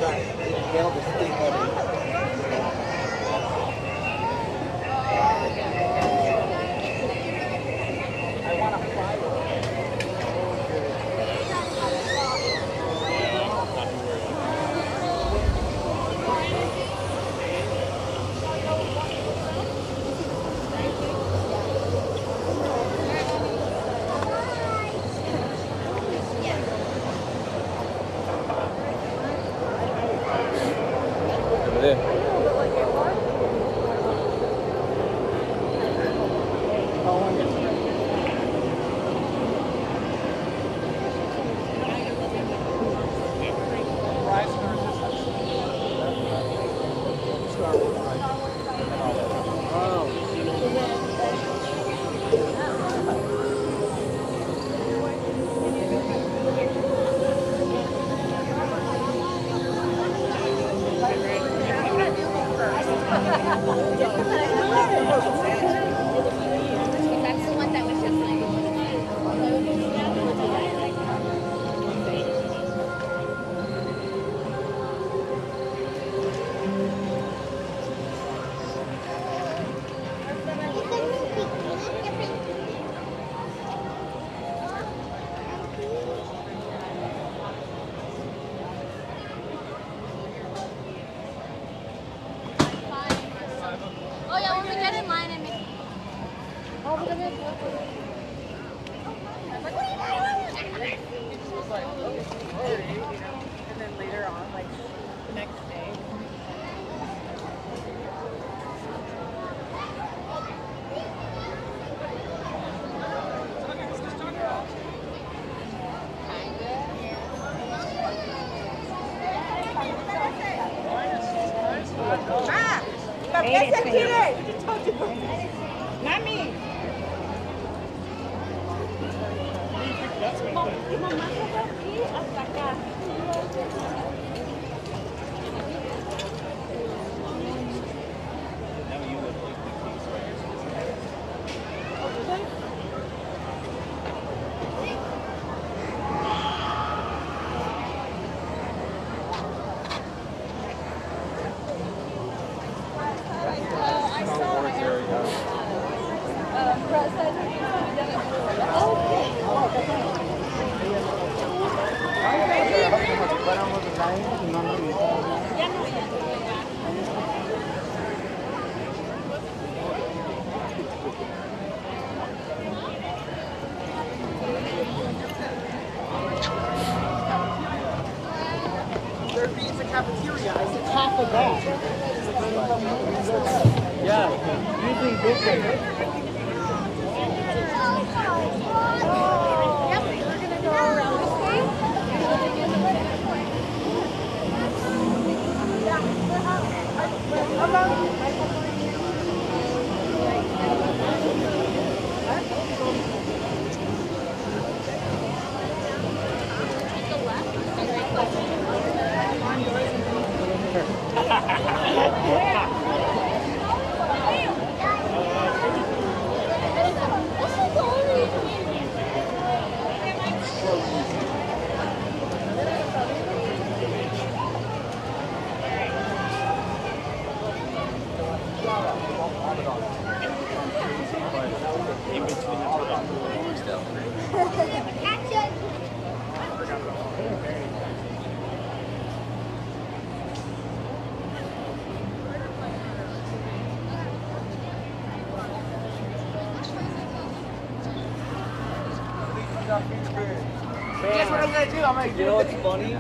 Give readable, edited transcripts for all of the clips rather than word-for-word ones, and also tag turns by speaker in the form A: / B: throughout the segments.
A: Guess what I'm gonna do? I'm gonna, you know what's funny?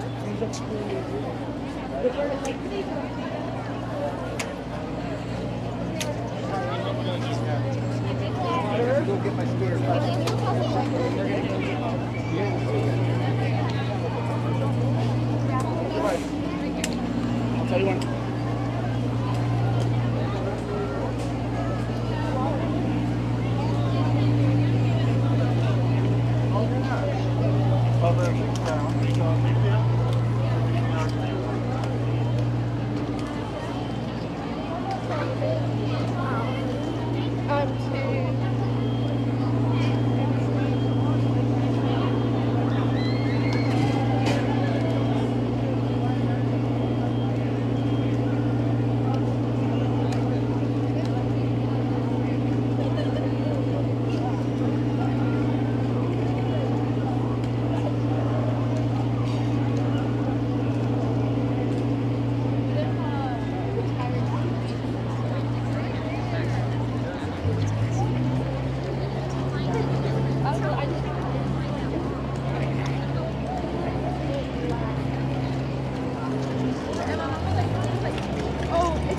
A: Go get my spear. I'll tell you when.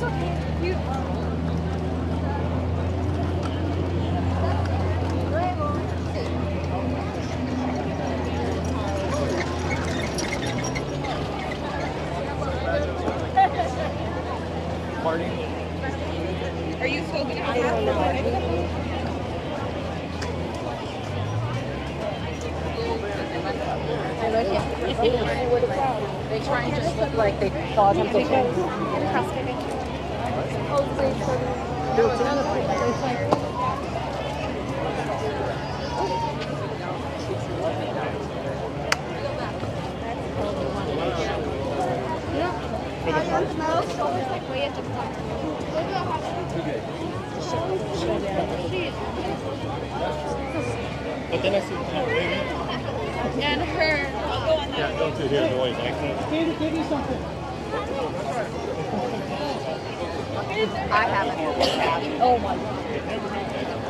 B: okay. You.
A: Party.
B: Are you still gonna
C: I don't know. They try and just look like they thought something.
D: But then I see
B: And her. I'll go on that.
D: yeah, go through here, the way back there.
A: Give me something.
C: I haven't. Oh my God.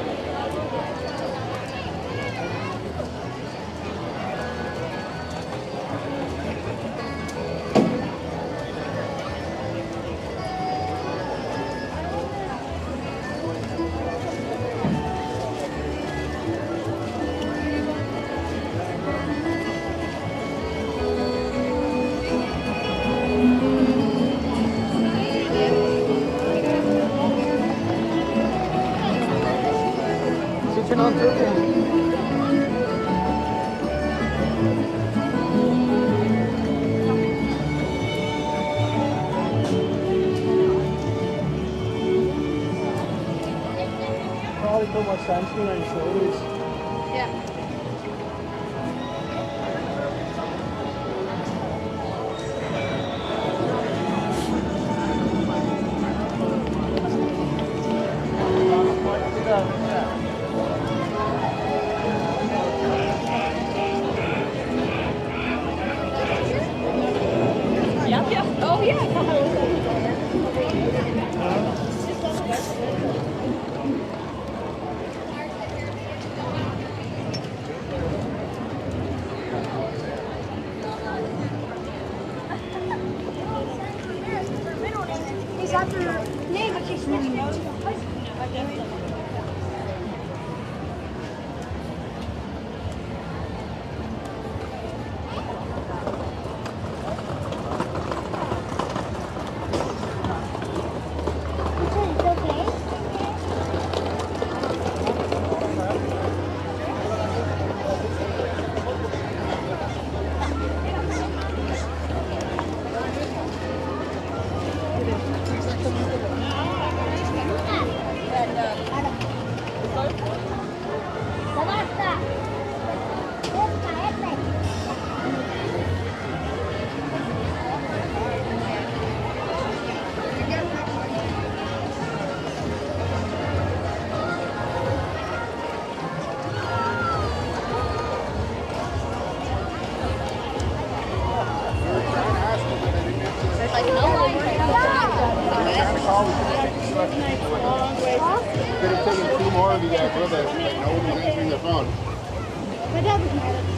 A: Switching on to probably put more sunscreen on your shoulders.
B: Yeah. Oh yeah.
E: Is that your name? I can't remember.
D: Could have taken two more of you guys with us. Like, nobody's answering their phone.
E: My dad was mad at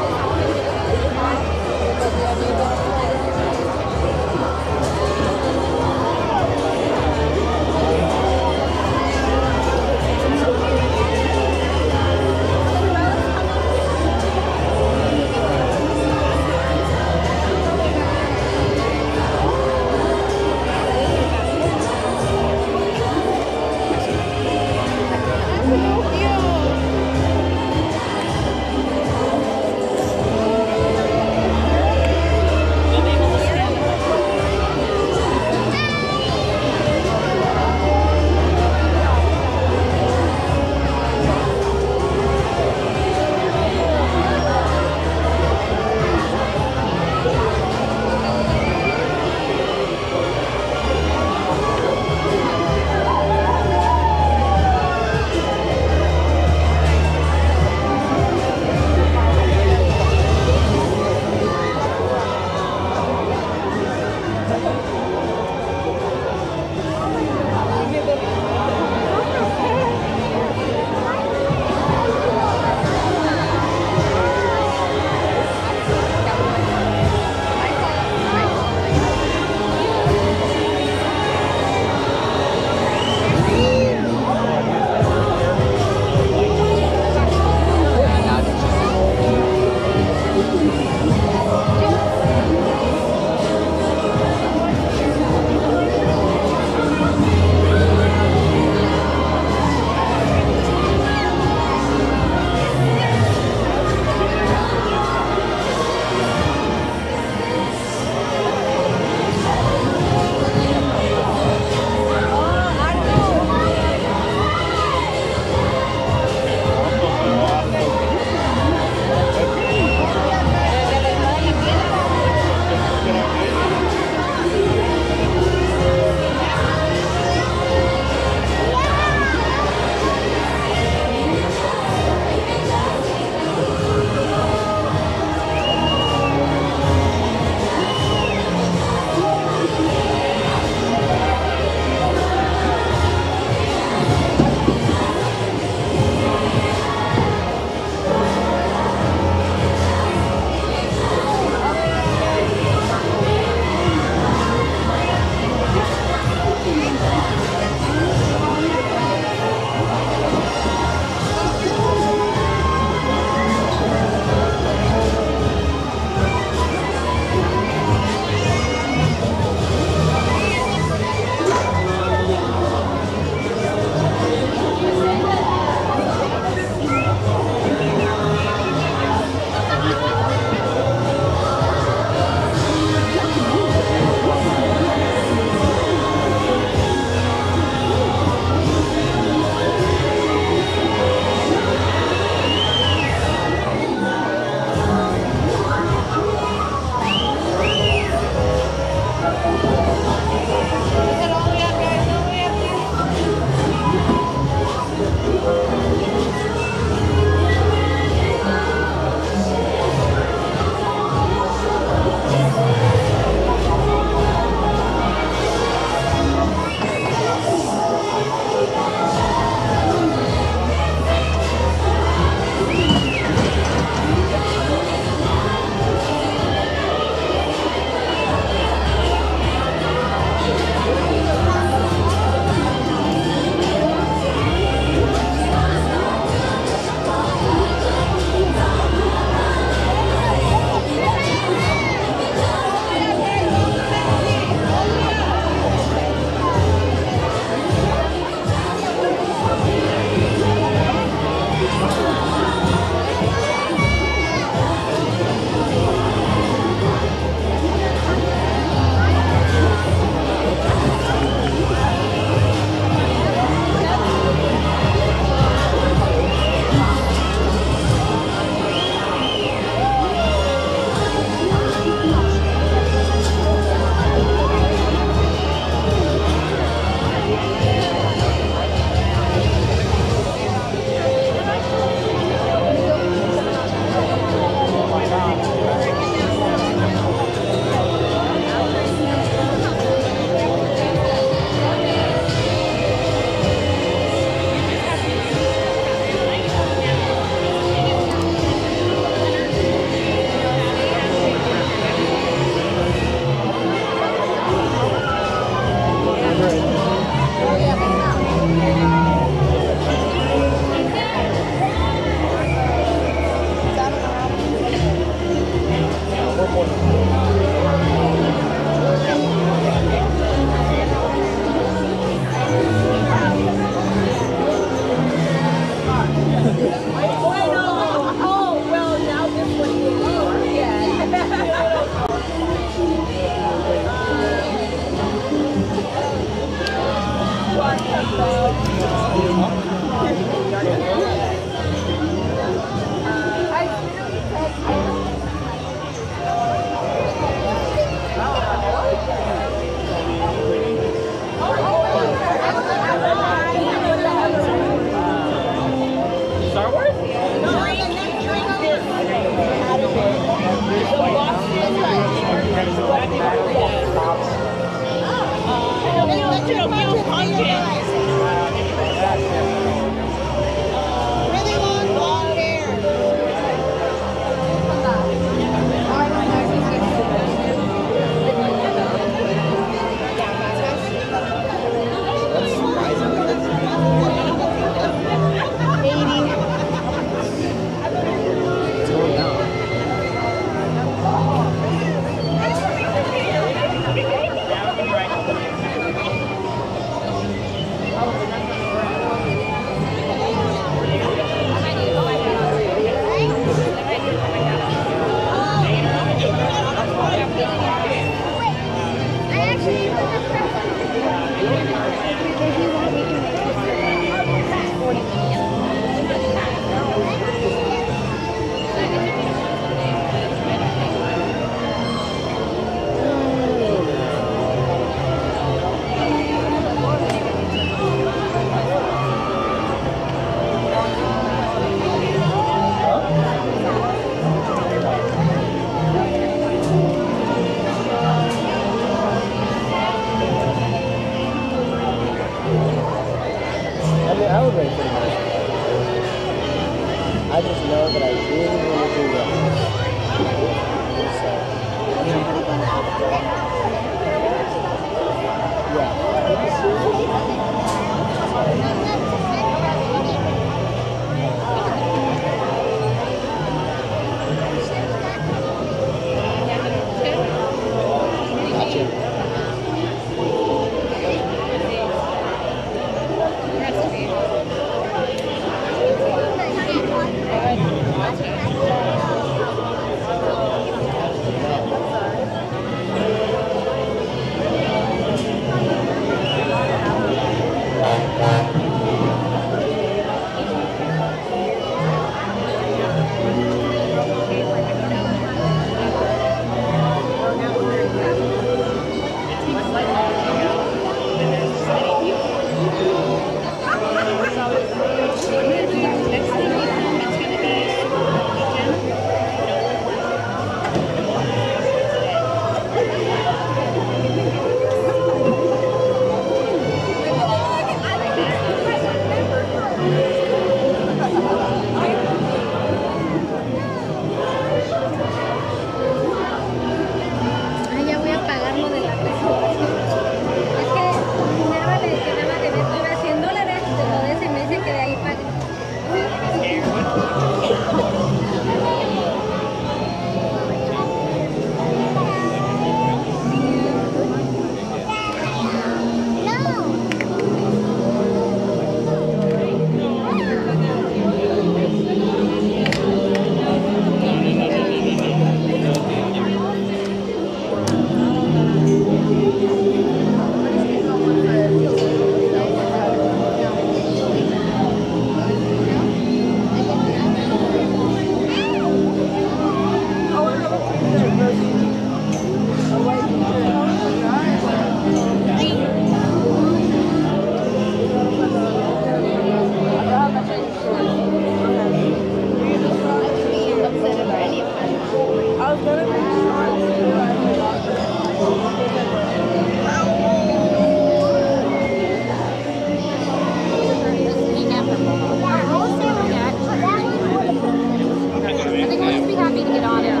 C: I think we'll just be happy to get on it.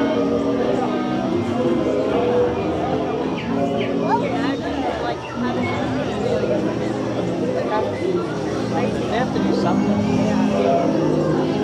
A: They have to do something.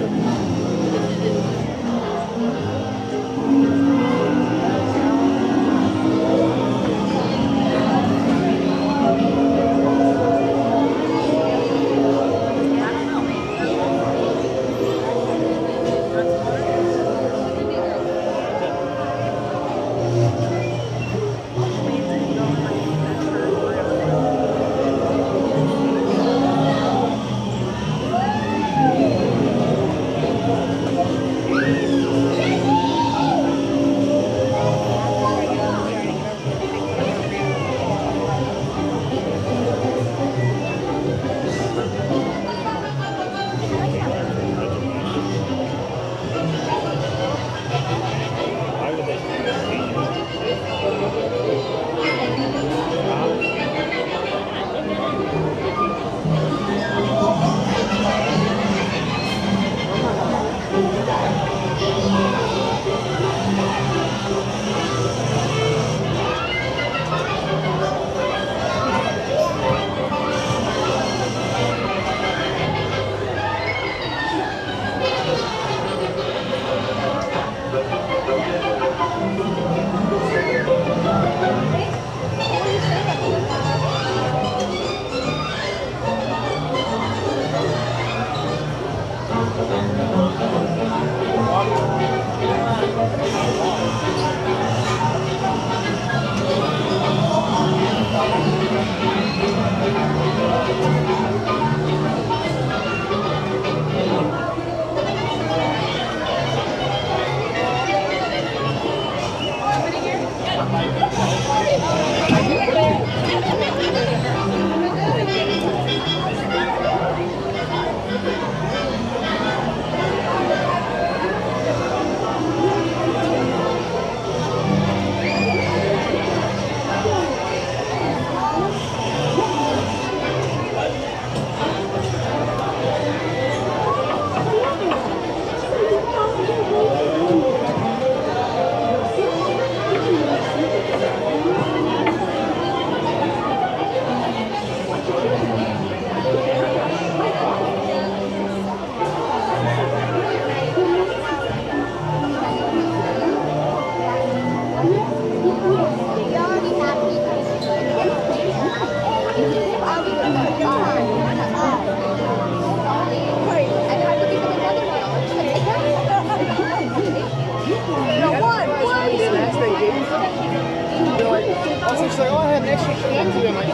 D: Also, she's like, oh, I had an extra candy. I'm like,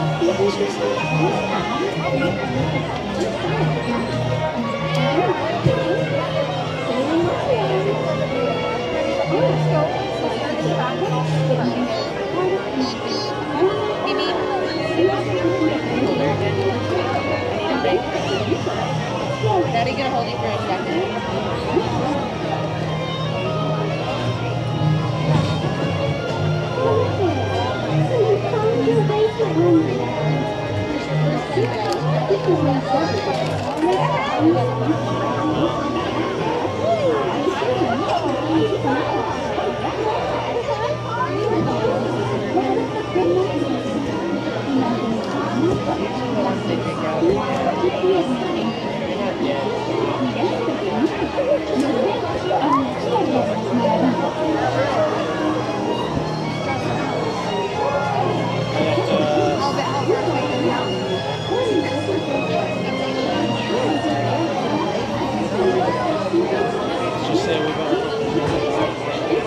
C: Daddy, gonna hold you for a second.
A: Just say we got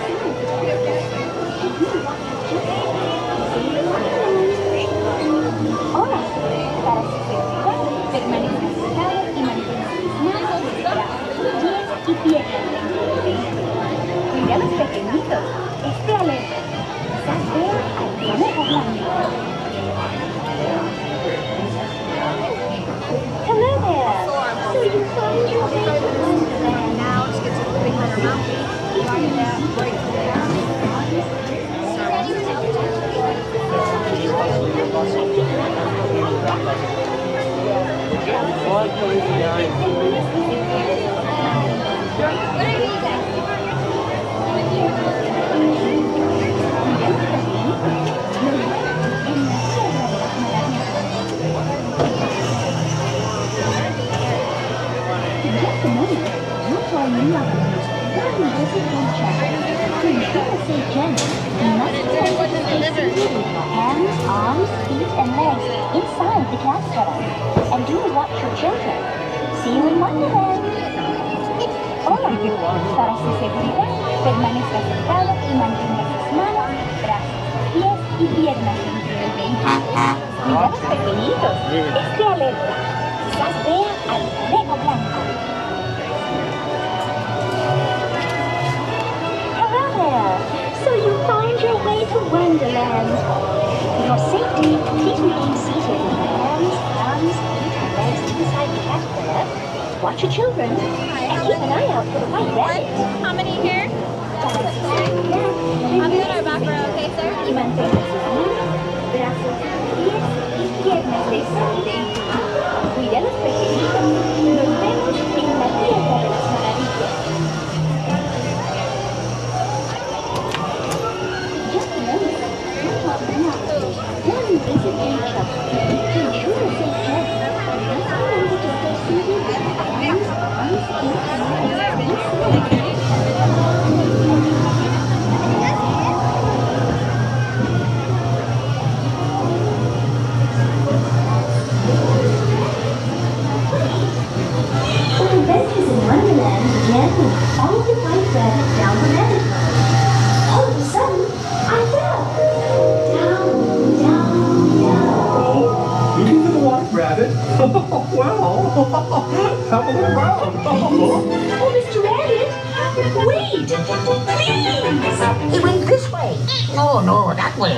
F: say gently, you must place your hands, arms, feet, and legs inside the caterpillar. And do watch your children. See you in Wonderland. Hola, para su seguridad, permanezca sentado y mantenga sus manos, brazos, pies y piernas dentro del vehículo. Cuidados pequeñitos, esté alerta. Quizás vea al conejo blanco. Hello there. So you found your way to Wonderland. For your safety, please remain seated with your hands, arms, feet, and legs inside the caterpillar. Watch your children and keep an eye out for the white rabbit.
B: How many here? I'm in our back row, okay, sir?
F: Y mantenga sus manos, brazos, pies y piernas dentro del vehículo. Cuide a los pequeñitos. Nos vemos en la tierra de las maravillas. Just remember, one isn't any trouble. To ensure a safe journey, you must remember to stay seated with your hands, arms, feet, and legs inside. Adventures in Wonderland began with all the white rabbits down the rabbit hole. All of a sudden, I fell. Down, down, down.
G: Looking for the white rabbit? Well, have a look around.
F: Oh, Mr. Rabbit, wait, please.
H: He went this way. No, no, that way.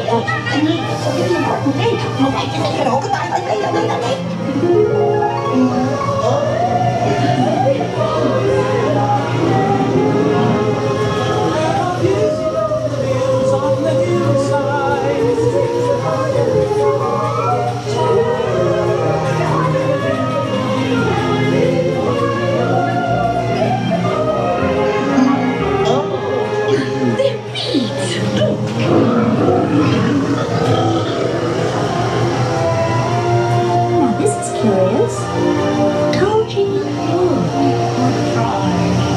F: Now this is curious. Told you you would try.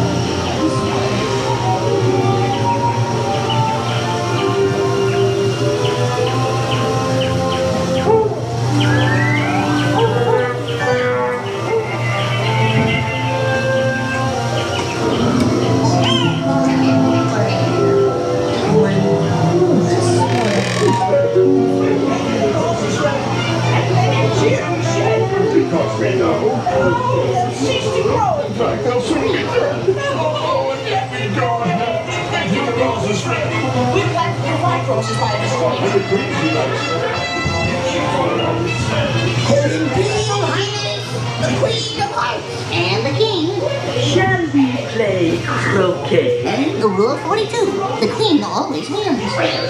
H: His Imperial Highness, the Queen of Hearts, and the King.
I: Shall we play croquet?
H: And the Rule 42, the Queen always wins.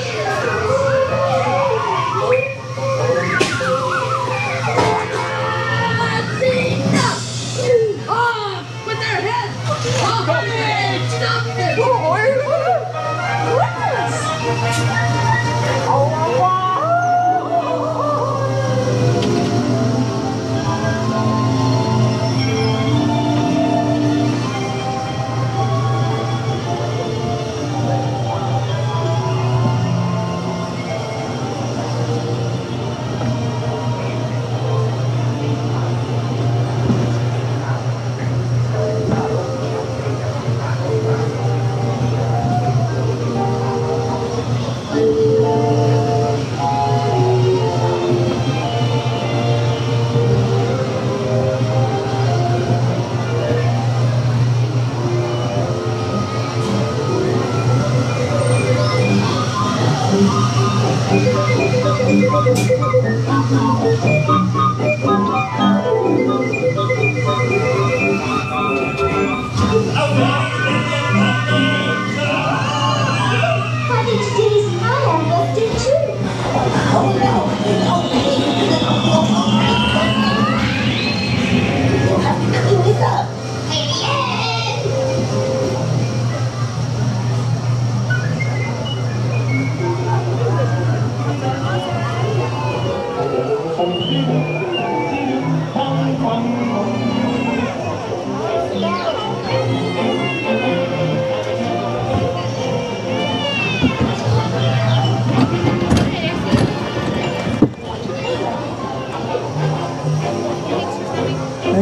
B: With their heads! Stop it! Stop it!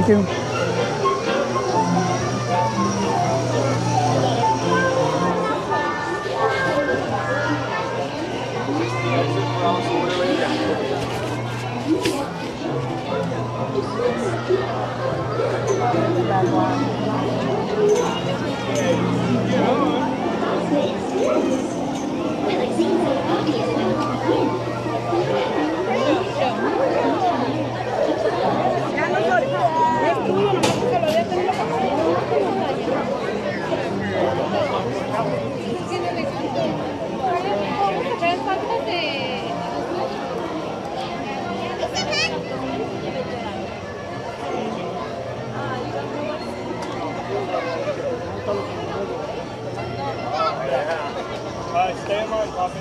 J: Thank you.
K: Stay in line, Poppy.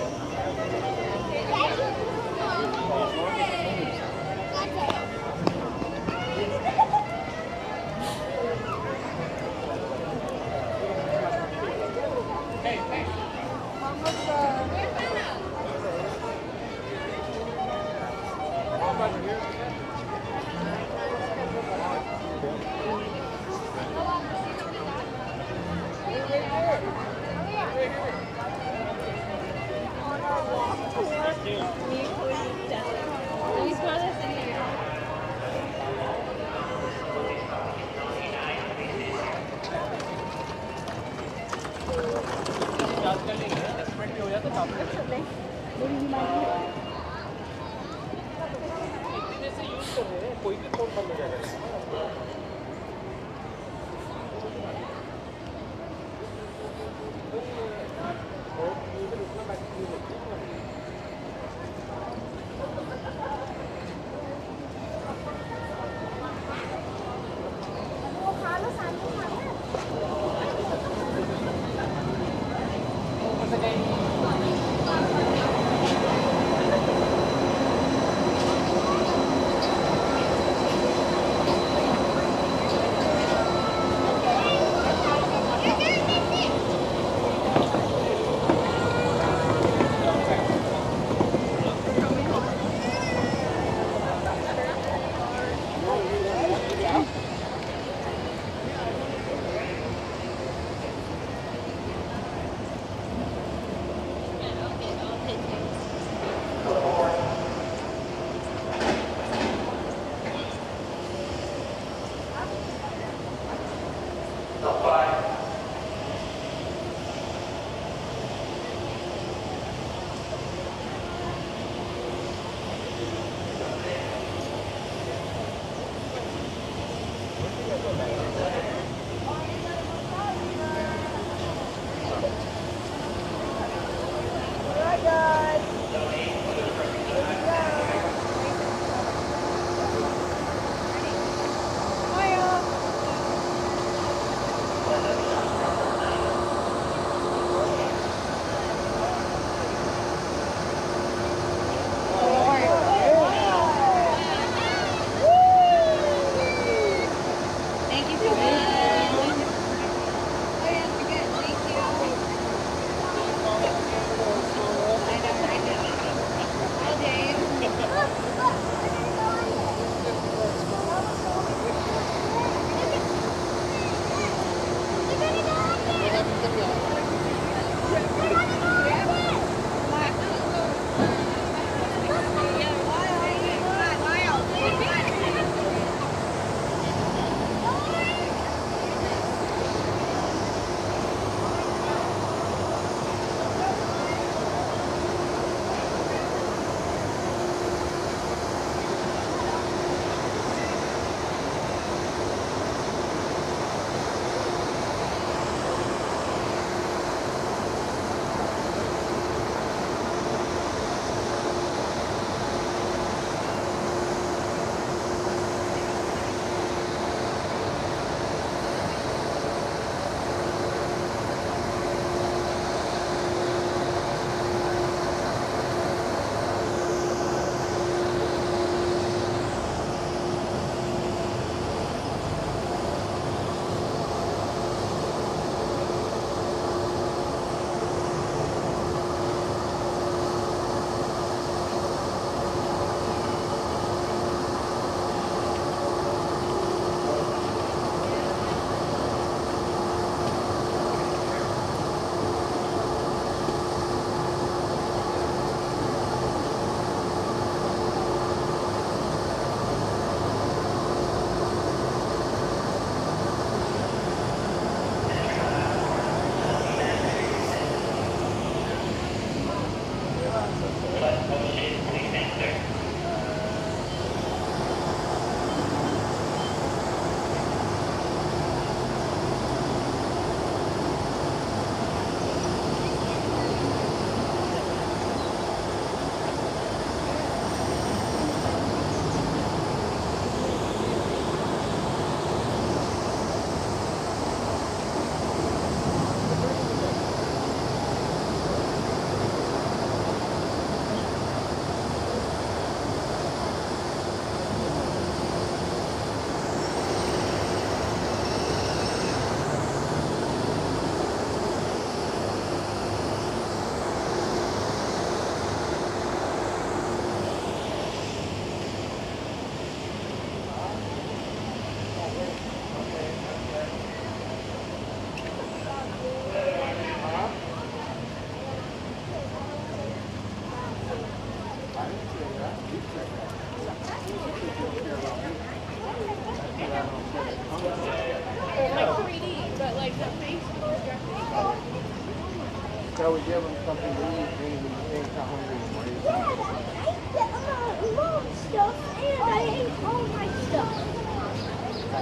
D: So we give them something to eat when we ain't not hungry anymore.
E: I ate long stuff and I ate all my stuff.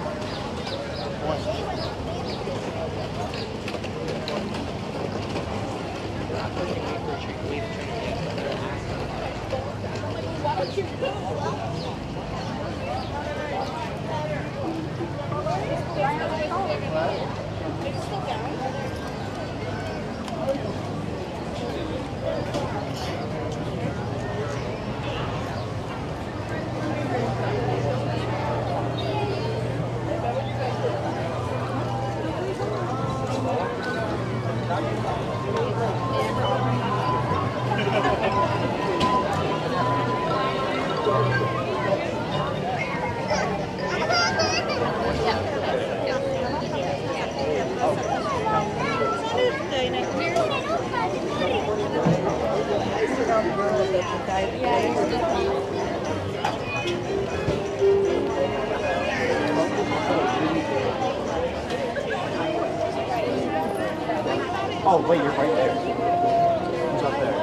G: Oh, wait, you're right there. He's up there.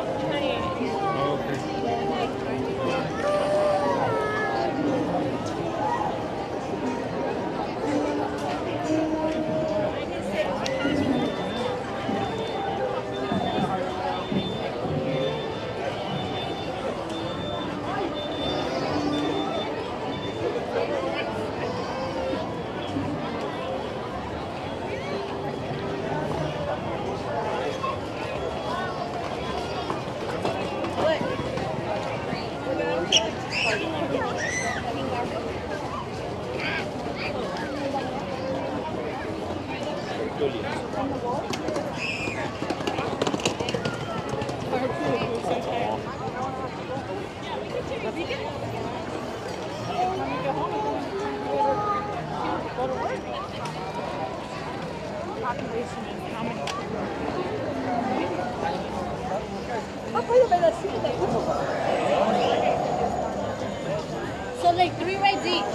C: So like 3 rides each.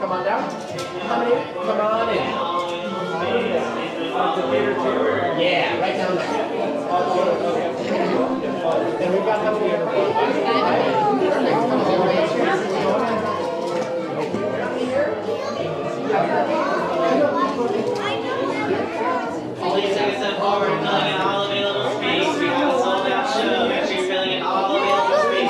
G: come on down. Come in. Come on in. Yeah, right down there. And we've got how many
J: Please take a step forward and filling in all available space. We have a sold out show. Make sure you're filling in all available space,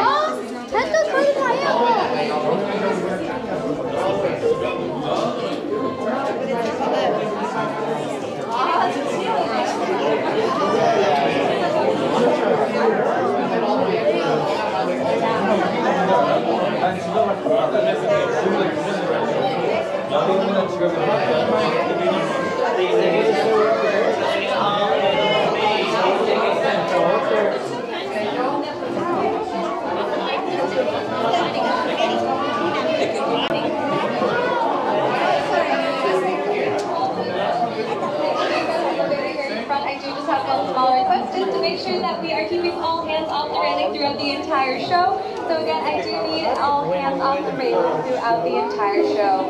L: to make sure that we are keeping all hands off the railing throughout the entire show. So again, I do need all hands off the railing throughout the entire show.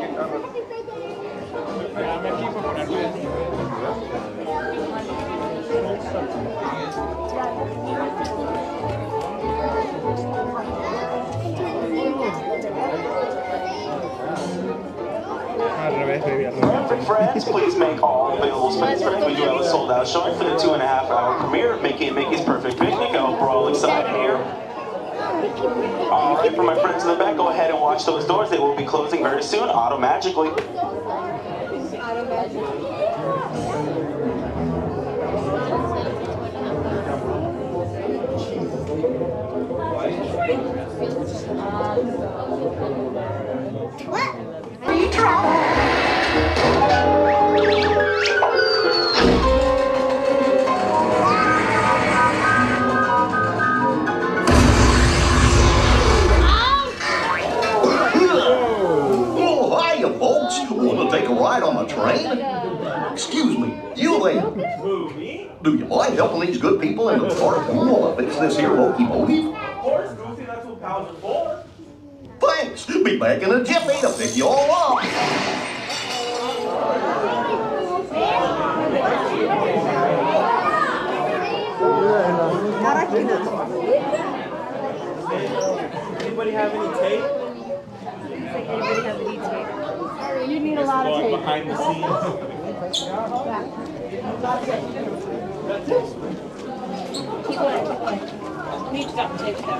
M: Friends, please make all available space for it. We do have a sold out showing for the 2.5-hour premiere of Mickey and Mickey's Perfect Picnic. I hope we're all excited here. Alright, for my friends in the back, go ahead and watch those doors. They will be closing very soon, auto-magically.
N: Want to take a ride on the train? Excuse me, you there? Do you mind helping these good people in the park while I fix this here locomotive?
M: Of course, Goofy, that's what pals are for.
N: Thanks. Be back in a jiffy to pick you all up.
K: Anybody have any tape?
C: You need a lot of tape.
K: Behind the scenes.
C: Keep going. We need to stop tape there.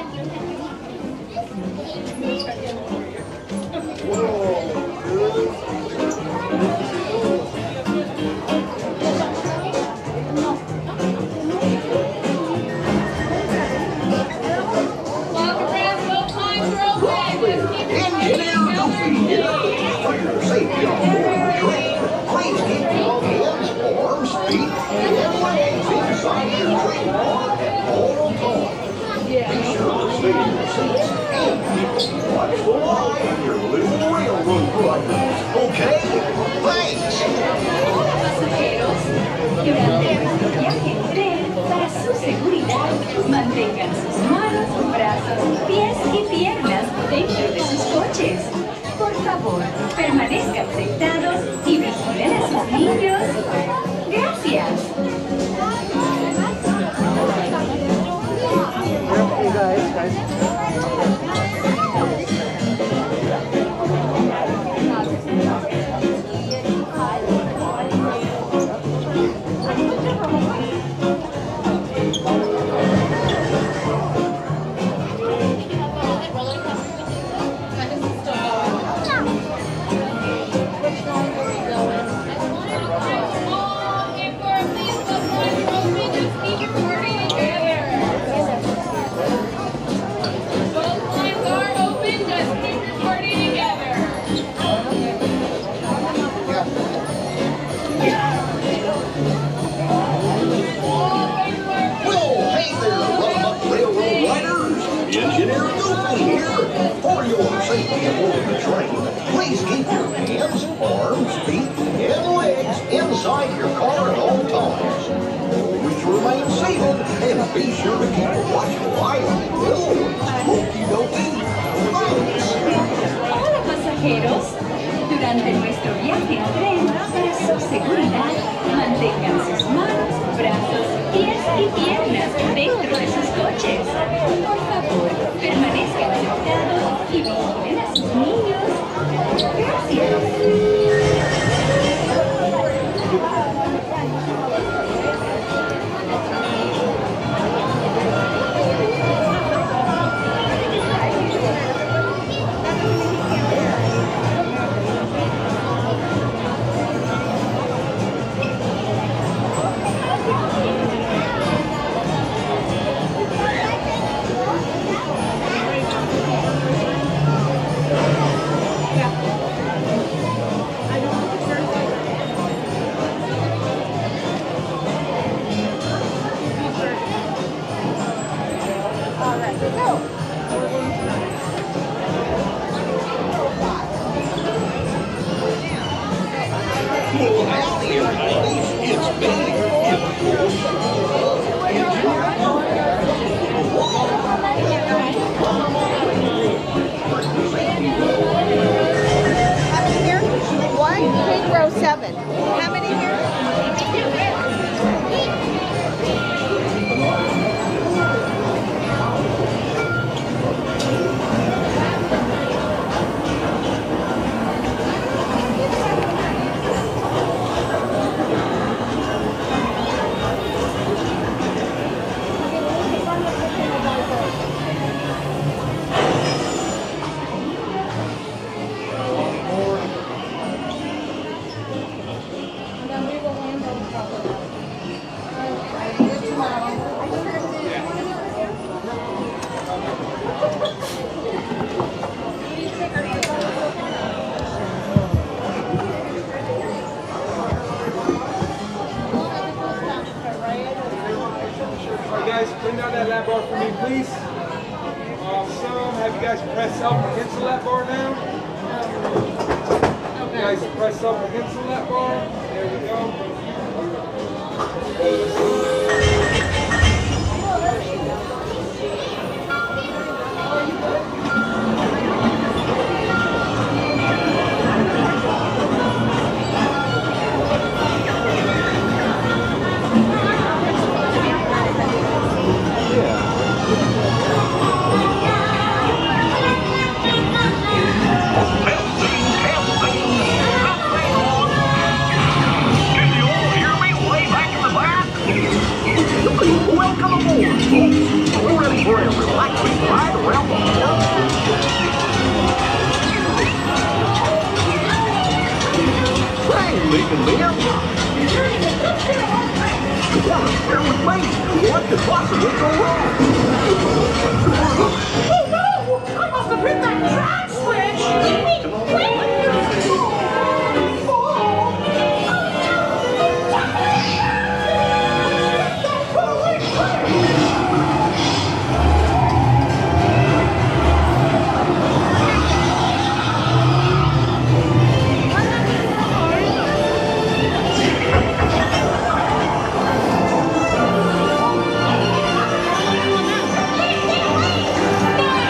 N: Safety on board the train. Please keep your hands, arms, feet, and legs inside your train car at all times. Be sure to stay in your seats and watch the line of your little railroad riders. Okay? Thanks!
O: Durante nuestro viaje en tren, para su seguridad, mantengan sus manos, brazos, pies y piernas dentro de sus coches. Por favor, permanezcan sentados y vigilen a sus niños. Gracias.
N: Please keep your hands, arms, feet, and legs inside your car at all times. Always remain seated and be sure to keep a watchful eye on the railroads. Okie dokie. Thanks.
O: Hola pasajeros, Durante nuestro viaje en tren, para su seguridad, mantengan sus manos, brazos, pies y piernas dentro de sus coches. Por favor, permanezcan sentados y vigilen a sus niños. Gracias.
K: Bring down that lap bar for me, please. Awesome. Have you guys press up against the lap bar now? You guys press up against the lap bar. There we go.
N: Welcome aboard, folks. We're ready for a relaxing ride around the park. Train leaving the airport. Come bear with me. What could possibly go wrong?
B: Oh no! I must have hit that track switch!
E: No!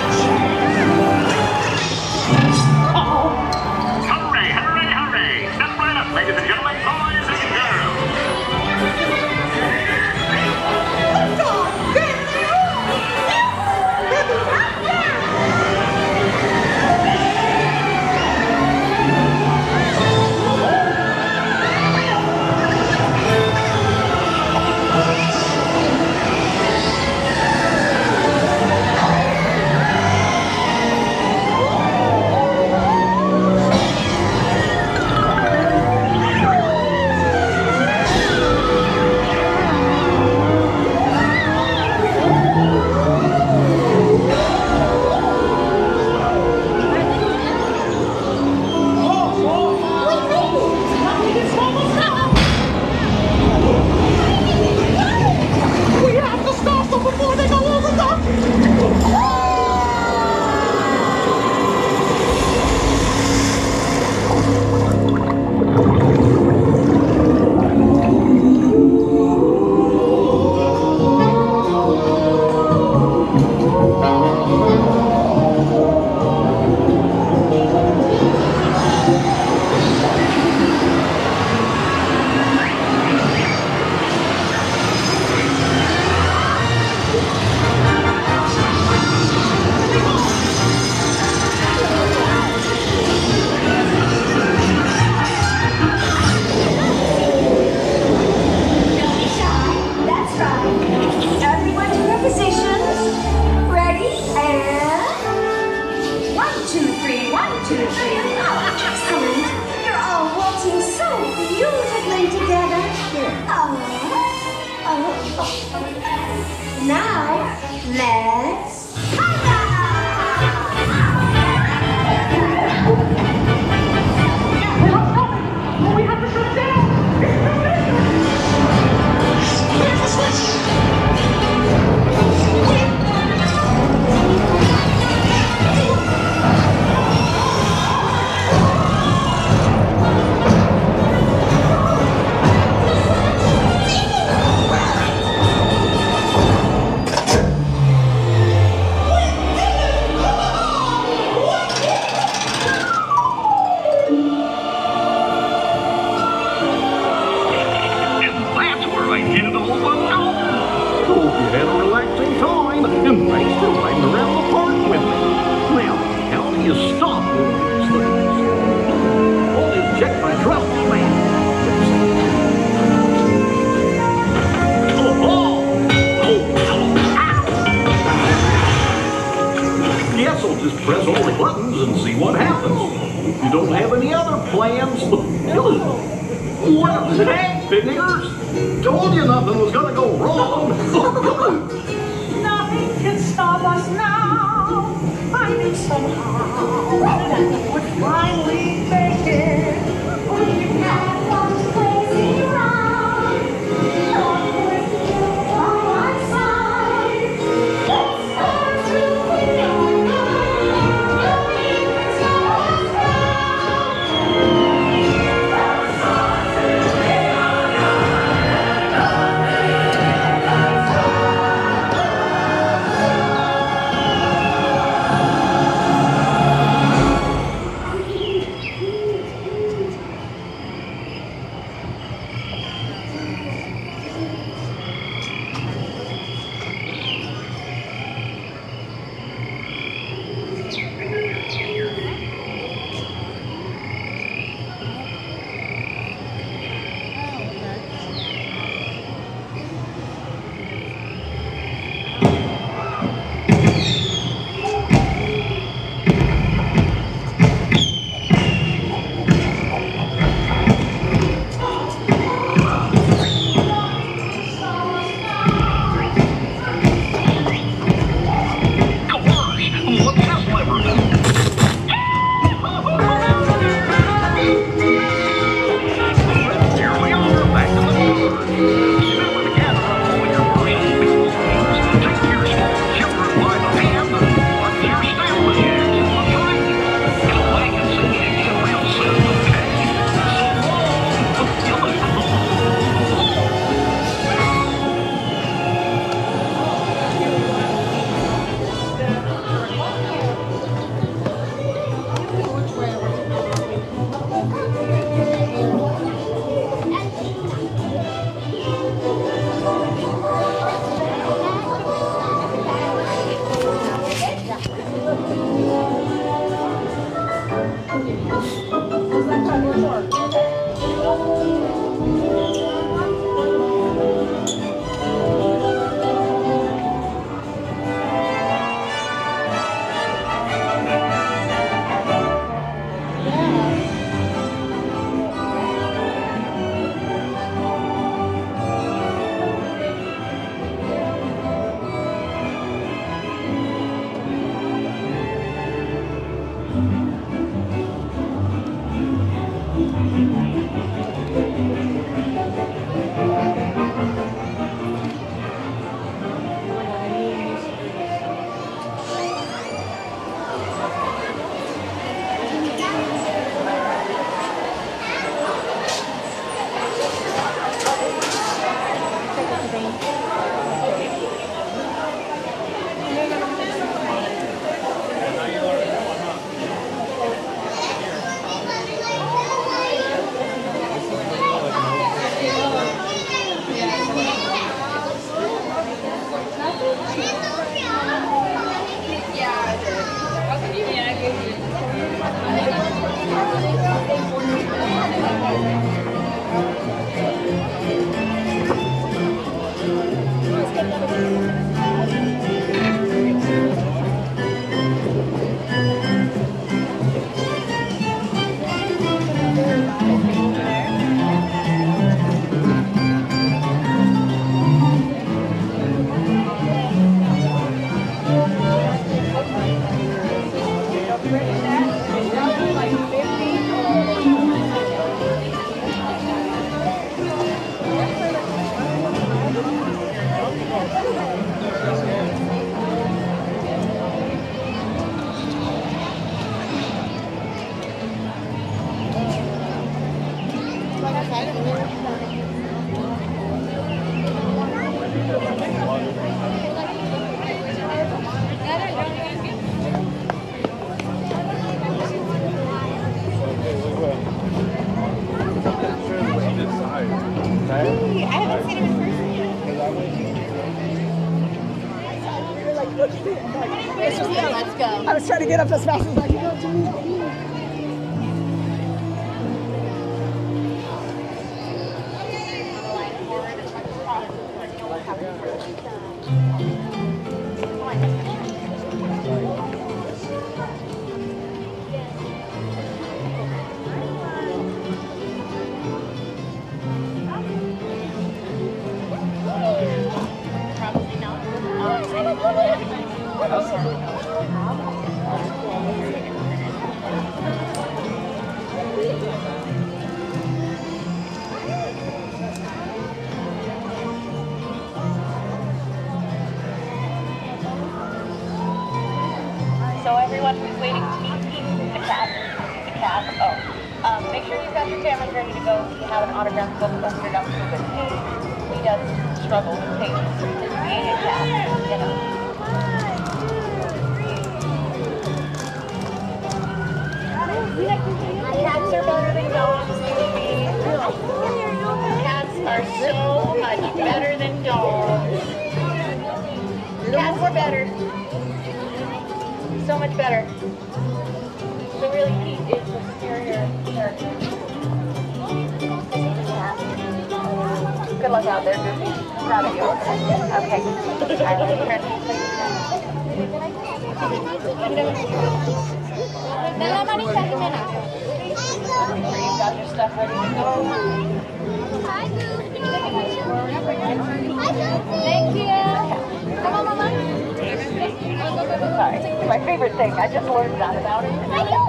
O: 2, 3, 1, 2, 3.
E: Oh, excellent. You're all waltzing so beautifully together. Now, let's
B: We have to shut it down.
G: Press all the buttons and see what happens. If you don't have any other plans, what the heck, big niggers? Told you nothing was gonna go wrong.
B: Nothing can stop us now. I knew somehow we'd finally make it. We had one crazy ride. Love with you by my side. Let's start to feel
C: Let's go.
P: I was trying to get up as fast as I could.
F: So everyone who's waiting to meet Pete, the cat, make sure you've got your cameras ready to go if you have an autographed book listed up to a good page. He does struggle with patience being a cat, you know. Cats are better than dogs, baby. Cats are so much better than dogs. Cats are better. So much better. So really, Pete is the superior character. Good luck out there, Goofy. Proud of you. Okay. I will turn. Make sure you've got your stuff ready to go.
L: Thank you. Come on, Mama.
F: Sorry, it's my favorite thing. I just learned that about it.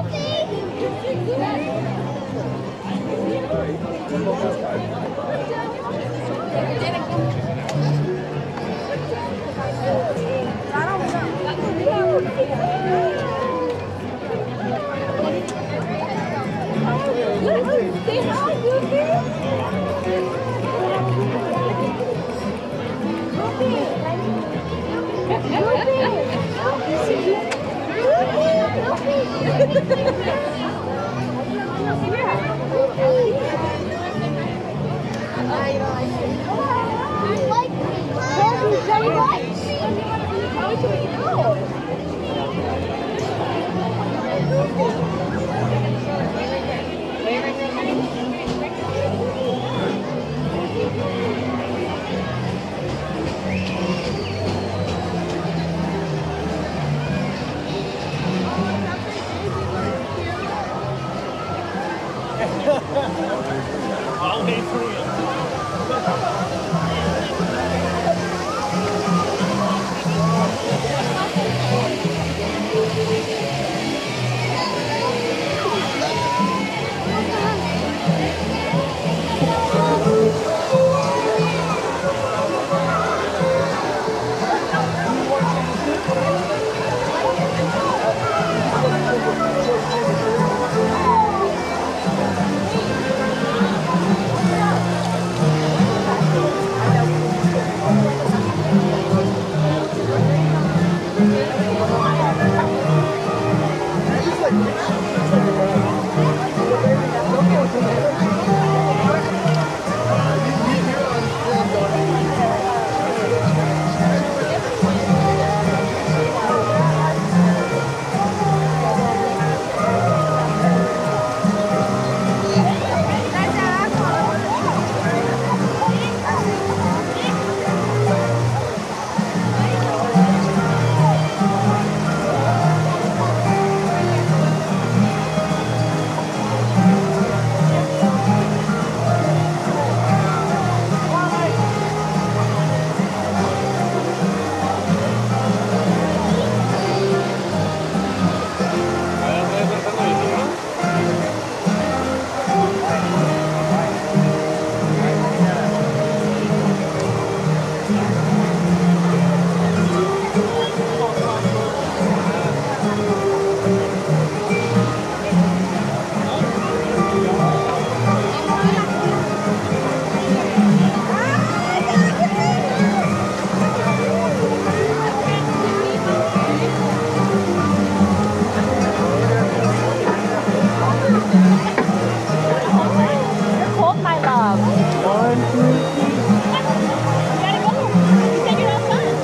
L: Say hi, Goofy.
F: You're cold, my love.
A: 1, 2, 3.
F: You gotta go. You said you're not done.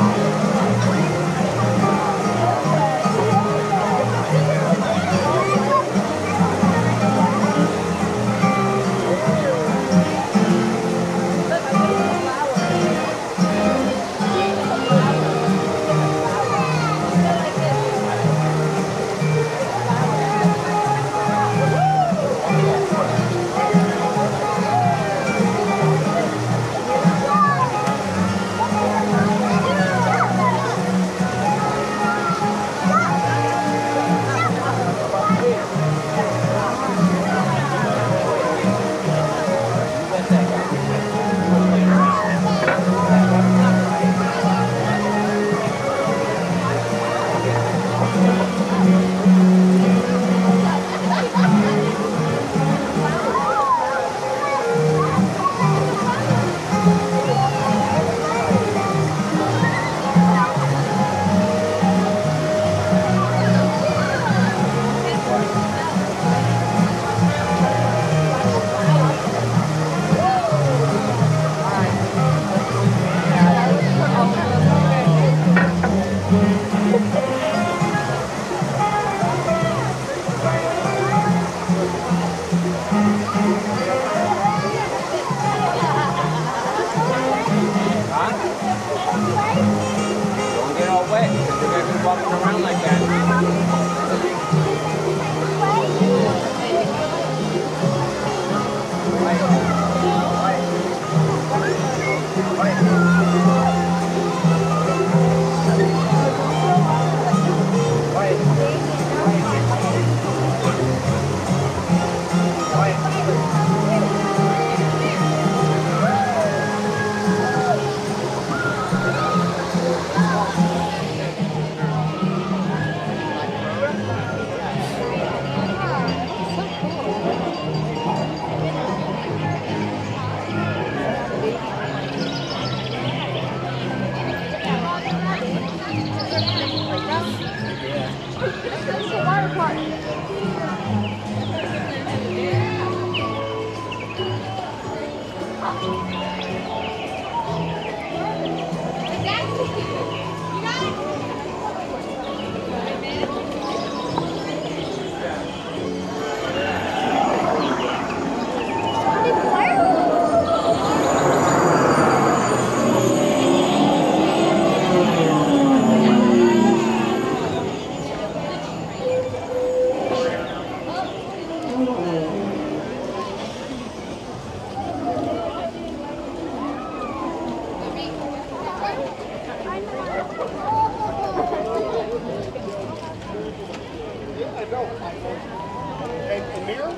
A: Don't get all wet because you're going to be walking around like that.
D: And mirror?